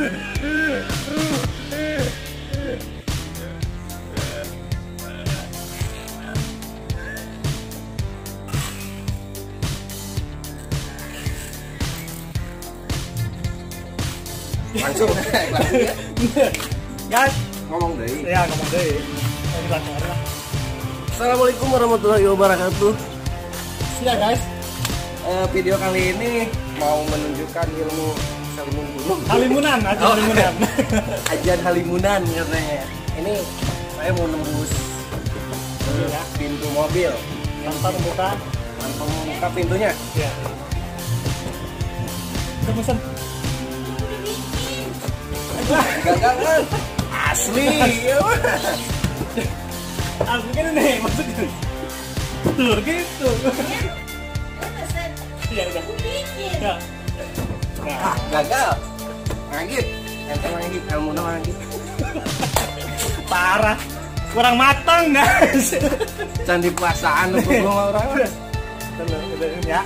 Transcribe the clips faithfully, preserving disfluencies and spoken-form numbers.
Langsung Guys, ngomong deh. ya ngomong deh. Assalamualaikum warahmatullahi wabarakatuh. Ya guys, uh, video kali ini mau menunjukkan ilmu salimun gunung. halimunan aja Oh, halimunan. Ajian halimunan katanya. Ini saya mau nembus uh, ya. pintu mobil Tanpa membuka. tanpa membuka pintunya. Ya. Kita pesan. Gagal kan? Asli. Aku kan nih maksudnya. Tuh gitu. Iya udah. Ya. Ah, gagal. Ngagit. Ente ngagit, ilmu ngagit. Parah. Kurang matang guys. Candi puasaan lu gua orang. Tenang, udah ya.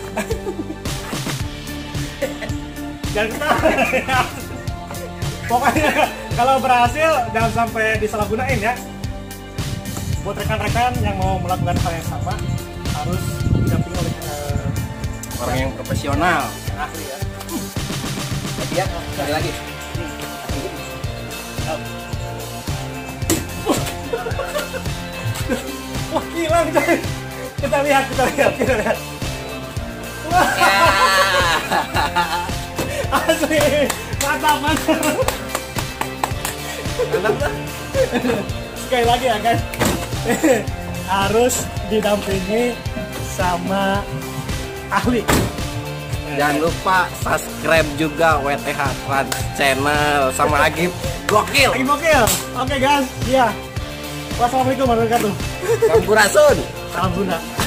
Jangan ketawa. Pokoknya kalau berhasil jangan sampai disalahgunain ya. Buat rekan-rekan yang mau melakukan hal yang sama harus didampingi oleh uh, Orang yang profesional. yang ahli ya. Lagi ya, sekali lagi. Wah hilang coy. Kita lihat, kita lihat, kita lihat. Wah. Asli, mantap, mantap. Mantap lah. Sekali lagi ya guys. Harus didampingi sama ahli. Jangan lupa subscribe juga W T H Trans Channel sama Agib Gokil. Lagi gokil. Oke guys, iya. Wassalamualaikum warahmatullahi wabarakatuh. Sampurasun. Salam Sunda.